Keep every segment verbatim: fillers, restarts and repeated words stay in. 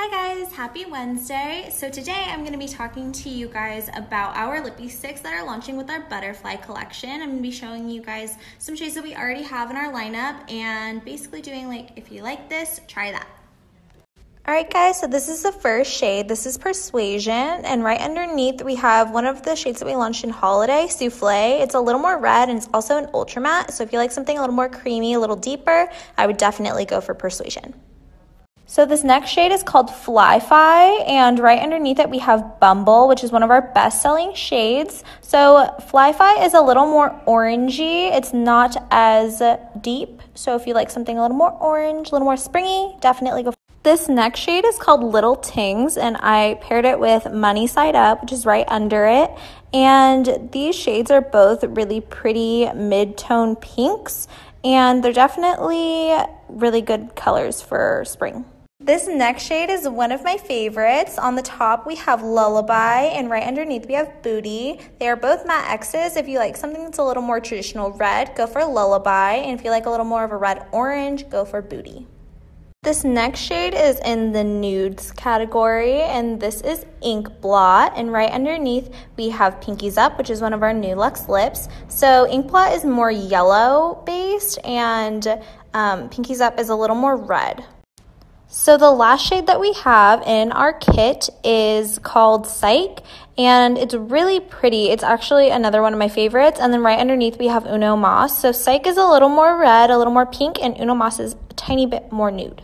Hi guys, happy Wednesday. So today I'm going to be talking to you guys about our lippy sticks that are launching with our butterfly collection. I'm going to be showing you guys some shades that we already have in our lineup and basically doing like, if you like this, try that. Alright guys, so this is the first shade. This is Persuasion, and right underneath we have one of the shades that we launched in Holiday, Souffle. It's a little more red and it's also an ultra matte, so if you like something a little more creamy, a little deeper, I would definitely go for Persuasion. So this next shade is called Fly-Fi, and right underneath it we have Bumble, which is one of our best-selling shades. So Fly-Fi is a little more orangey. It's not as deep, so if you like something a little more orange, a little more springy, definitely go for it. This next shade is called Little Tings, and I paired it with Money Side Up, which is right under it. And these shades are both really pretty mid-tone pinks, and they're definitely really good colors for spring. This next shade is one of my favorites. On the top we have Lullaby, and right underneath we have Booty. They are both matte X's. If you like something that's a little more traditional red, go for Lullaby, and if you like a little more of a red orange, go for Booty. This next shade is in the nudes category, and this is Ink Blot, and right underneath we have Pinkies Up, which is one of our new Luxe lips. So Ink Blot is more yellow based, and um, Pinkies Up is a little more red. So the last shade that we have in our kit is called Psych, and it's really pretty. It's actually another one of my favorites. And then right underneath we have Uno Mas. So Psych is a little more red, a little more pink, and Uno Mas is a tiny bit more nude.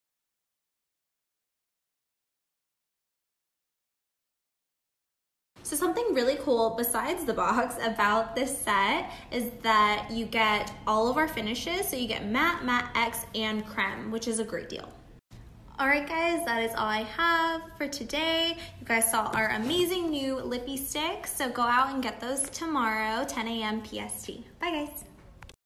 So something really cool besides the box about this set is that you get all of our finishes. So you get matte, matte X, and creme, which is a great deal. Alright guys, that is all I have for today. You guys saw our amazing new lippy sticks, so go out and get those tomorrow, ten A M P S T. Bye guys.